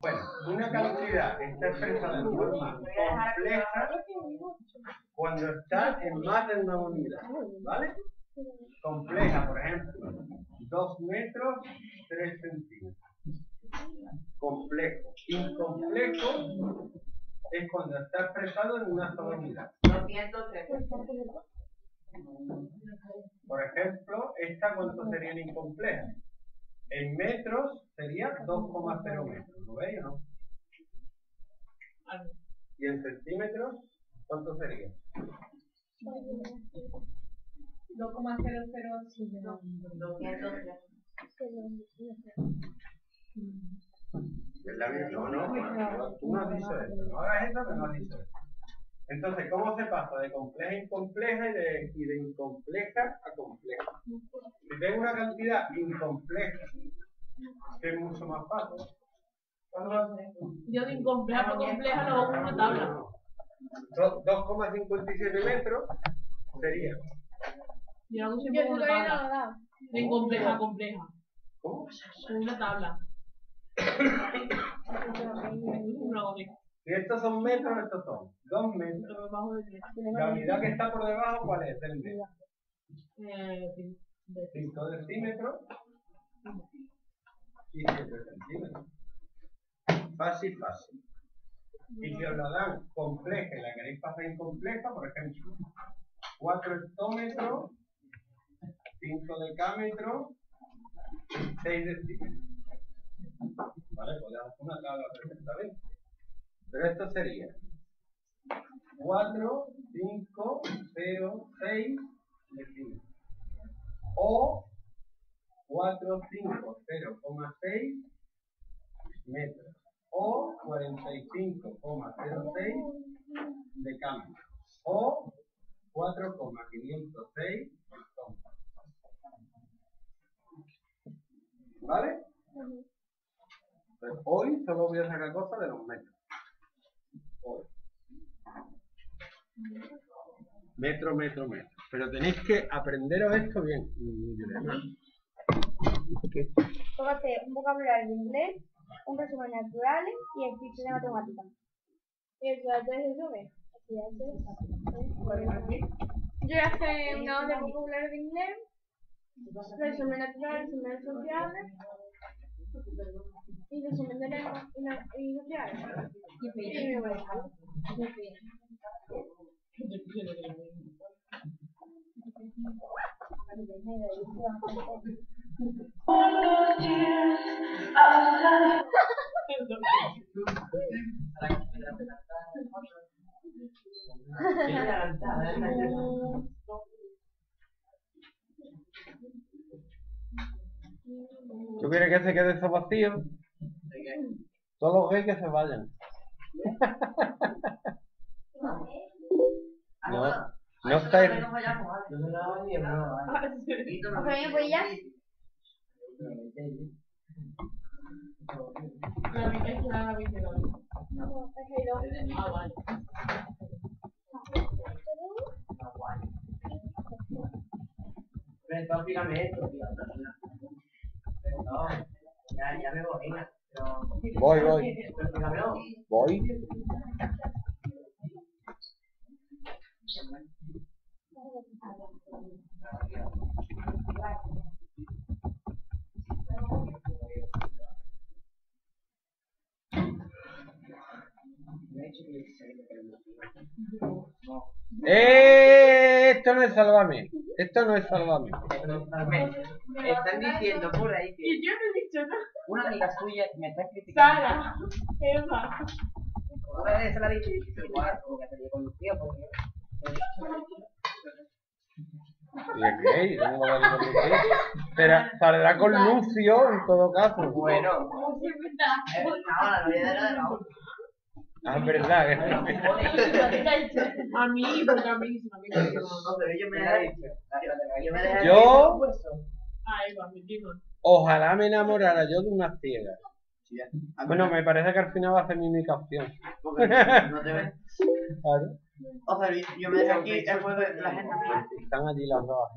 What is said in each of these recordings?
Bueno, una cantidad está expresada en forma compleja cuando está en más de una unidad, ¿vale? Compleja, por ejemplo, 2 metros, 3 centímetros. Complejo. Incomplejo es cuando está expresado en una sola unidad. 203. Por ejemplo, ¿esta cuánto sería en incompleja? En metros sería 2,0 metros, ¿lo veis o no? ¿Y en centímetros cuánto sería? 2,005. 203. ¿Es la misma? No, tú no has dicho eso. No hagas eso que no has dicho eso. Entonces, ¿cómo se pasa de compleja a incompleja y de incompleja a compleja? Si tengo una cantidad incompleja, que es mucho más fácil. Yo de incompleja a compleja lo hago con una tabla. 2,57 metros sería. Yo hago siempre con una tabla. De incompleja a compleja. ¿Cómo? Con una tabla. Si estos son metros, estos son 2 metros. La unidad que está por debajo, ¿cuál es? El metro. 5 decímetros y 7 centímetros. Fácil, fácil. Y si os la dan compleja y la queréis pasar incompleja, por ejemplo, 4 hectómetros, 5 decámetros, 6 decímetros. ¿Vale? Podemos hacer una tabla perfectamente. Pero esto sería 4, 5, 0, 6 decímetros. O 4, 5, 0,6 metros. O 45,06 decámetros. O 4,506 hectómetros. ¿Vale? Pues hoy solo voy a sacar cosas de los metros. Hoy. Metro, metro, metro. Pero tenéis que aprenderos esto bien. Tócate un vocabulario de inglés, un resumen naturales y el chiste de matemáticas. Y el plato es eso, ¿ves? Yo hice una de vocabulario de inglés, resumen natural, resumen sociales y resumen de lengua y sociales. Y me voy a dejar. ¿Tú quieres que se quede eso vacío? Todos los gays que se vayan. No estáis. Pues ya. La mitad es la mitad. No, es que no. Ah, vale. Pero explícame esto, tío. Pero no, ya me voy, venga. Voy. Explícamelo. Voy. Esto no es Sálvame. Esto no es Sálvame. Están diciendo por ahí que Y yo no he dicho nada. una amiga suya me está criticando. Sara, Eva. Una vez se la dije, igual, como que tenía conducido, porque... ¿Y es gay? Tengo que hablar con Lucio. Pero saldrá con Lucio en todo caso. Bueno, Como siempre está. no, la novia de la otra. Ah, es verdad. A mí, porque a mí No, pero yo me la he dicho. Yo me dejé Yo- Ah, Eva, mi prima. Ojalá me enamorara yo de una ciega. Bueno, me parece que al final va a ser mi única opción. Porque no te ves. Claro. O sea, yo me dejé aquí el juego de la gente. Están allí las dos.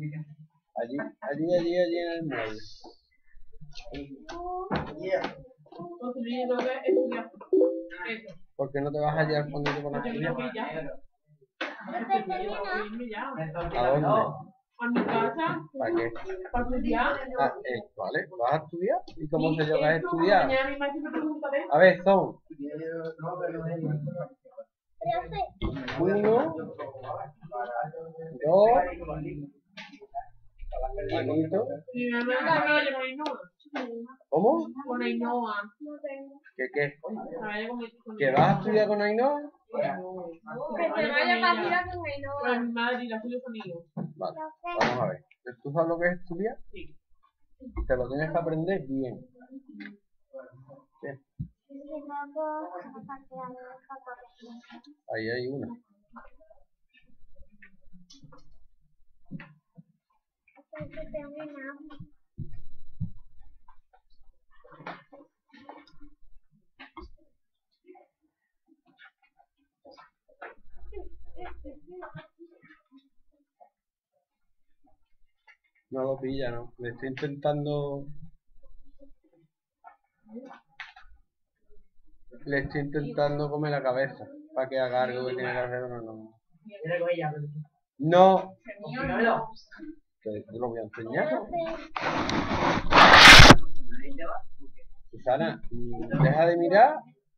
Allí en el medio. Yeah. Construir lo que es estudiar. Eso. ¿Por qué no te vas allá al fondito con la Porque estudiar? tengo que ir ya. Entonces termina. Irme ya. ¿A dónde? A mi casa. ¿Para qué? Para estudiar. Ah, vale, ¿vas a estudiar? ¿Y cómo sé yo que vas a estudiar? Mañana mi maestro me pregunta de eso. A ver, son Profe, 1, 2, Anito. Mi mamá me vaya con Ainhoa. ¿Cómo? Con Ainhoa. no tengo. ¿Qué? Me vaya con ¿Que vas a estudiar con Ainhoa? Que se vaya para tirar con Ainhoa. Con mi madre y la Julio conmigo. Vale, Profe, vamos a ver. ¿Tú sabes lo que es estudiar? Sí. Te lo tienes que aprender bien. Bien. Ahí hay una. No lo pilla, ¿no? Le estoy intentando... Le estoy intentando comer la cabeza para que haga algo que tiene que hacer, pero no. Mira con ella. No, Confírmelo. te lo voy a enseñar. Ahí te va. Susana, deja de mirar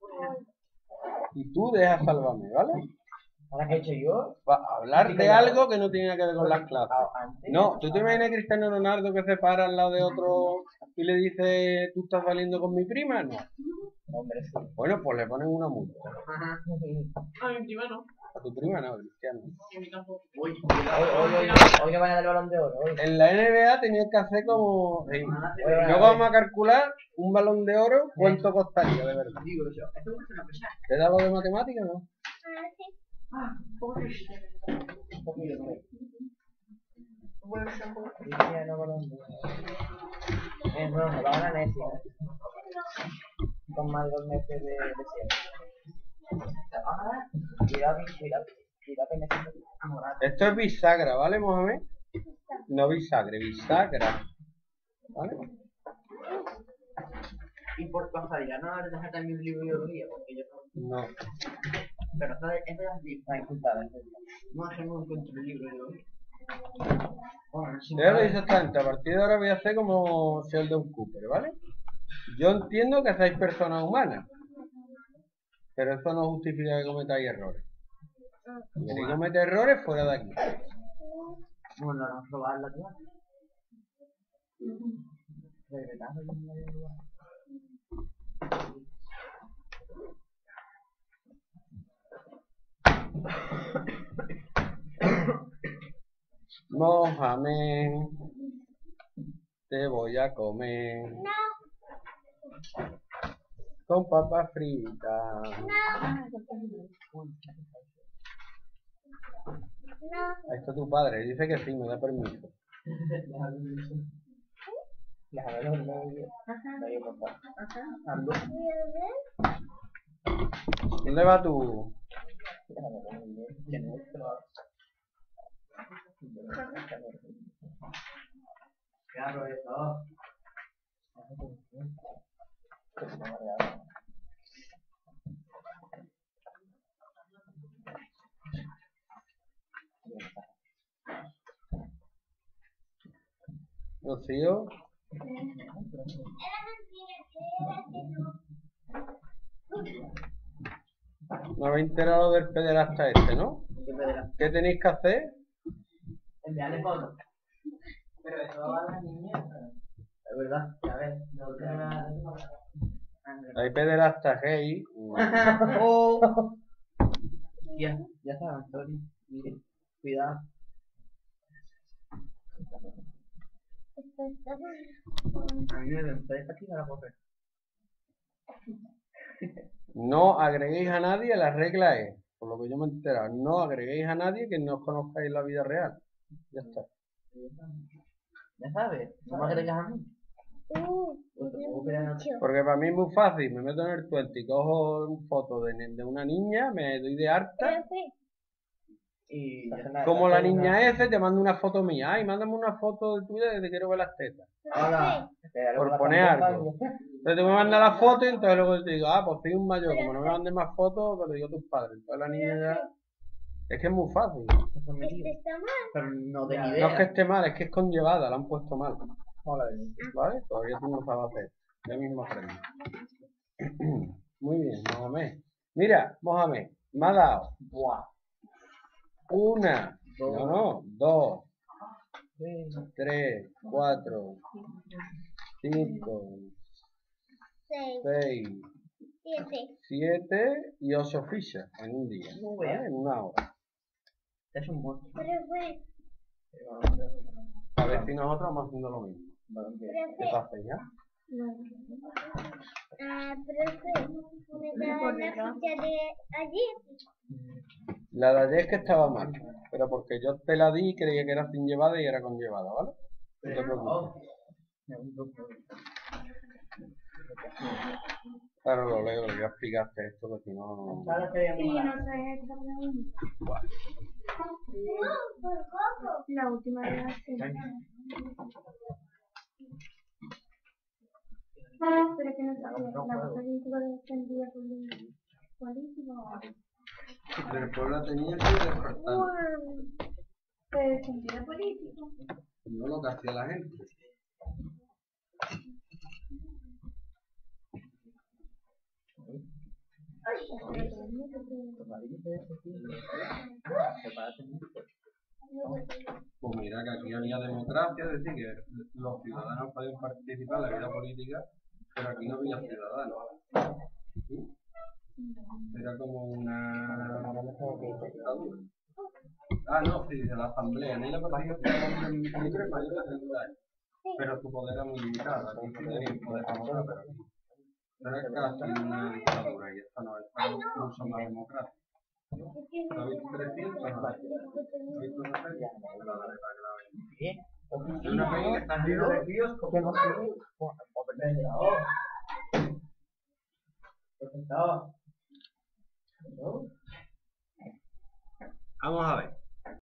y tú deja salvarme, ¿vale? ¿Ahora qué he hecho yo? Va a hablar de algo que no tiene nada que ver con las clases. Antes. No, ¿tú te imaginas a Cristiano Ronaldo que se para al lado de otro y le dice, ¿tú estás saliendo con mi prima? No. Hombre, sí. Bueno, pues le ponen una multa. Ajá. A mi prima no. A tu prima no, Cristiano. A mí tampoco. Hoy que van a dar el balón de oro. Hoy. En la NBA tenías que hacer como... sí. Hoy No vamos a calcular un balón de oro, ¿cuánto costaría, de verdad? Digo yo, esto es una pesada. ¿Te da lo de matemáticas, no? Un poquito, ¿no? Cristiano balón de oro. No, me va a ganar Messi. Con más de 2 meses de cierre. Cuidado que Messi es morado. Esto es bisagra, ¿vale, Mohamed? No bisagre, bisagra. ¿Vale? Y por casualidad no deja también mi libro de biología, porque yo No. pero esta es la inculpada. No hacemos encuentro el libro de biología. Bueno, Ya lo dice exactamente, a partir de ahora voy a hacer como Sheldon Cooper, ¿vale? Yo entiendo que seáis personas humanas, pero eso no justifica que cometáis errores. Si queréis cometer errores, fuera de aquí. bueno, vamos a probarla tú. Mohamed, te voy a comer con papas fritas. Ahí está tu padre, dice que sí, me da permiso. ¿Dónde va tú? Claro, eso. Rocío, no habéis enterado del pederasta este, ¿no? ¿Qué tenéis que hacer? Enviarle fotos. Pero eso a las niñas. Es verdad, ya ves. No te Hay pederastas gay. Oh. Ya saben, sorry. Miren, cuidado. A mí me ven, ¿sabes aquí? No la puedo ver. No agreguéis a nadie, la regla es, por lo que yo me he enterado, no agreguéis a nadie que no os conozcáis en la vida real. Ya está. Ya sabes, no me agregas a mí. Porque para mí es muy fácil, me meto en el Twitter y cojo fotos de una niña, me doy de harta Y Como la niña ese te manda una foto mía. Ay, mándame una foto de tuya que te quiero ver las tetas. Hola. Por poner algo. Entonces tú me mandas la foto y entonces luego te digo, ah, pues soy un mayor, como no me mandes más fotos, te lo digo a tus padres. Entonces la niña ya... Es que es muy fácil. Este está mal. Pero no de ni No idea. es que esté mal, es que es conllevada, la han puesto mal. Hola. ¿Vale? Todavía tú no lo sabes hacer. Ya mismo aprendes. Muy bien, Mohamed. Mira, Mohamed, me ha dado Buah. una, dos, 6, 3, 4, 5, 6, 6, 7. 7 y 8 fichas en un día. No ¿Vale? veas. En una hora. Es un monstruo. Profe, A ver si nosotros vamos haciendo lo mismo. ¿Qué profe. pasa ya? No. Profe, ¿me da la ficha de ayer? La de ayer es que estaba mal, pero porque yo te la di y creía que era sin llevada y era con llevada, ¿vale? No te preocupes. Claro, lo leo, le voy a explicarte esto, que si no... Sí, no sé esta pregunta. No, por poco. La última de la semana. Pero que no sabía, la política lo defendía político. Del pueblo tenía que despertar. Se defendía político. No lo que hacía la gente. Pues mira que aquí había democracia, es decir, que los ciudadanos podían participar en la vida política, pero aquí no había ciudadanos. ¿Sí? Era como una... Ah, no, sí, de la asamblea. En ella participaban libres mayores de 30 años. Pero su poder era muy limitado. Aquí sí tenían poder democrático, pero aquí. Pero es casi una dictadura y esto no es mucho más democrático. ¿Lo habéis 300? No. ¿Lo habéis 300? Me lo daré para que la veáis. Es una peli que está llena de tíos como... Vamos a ver.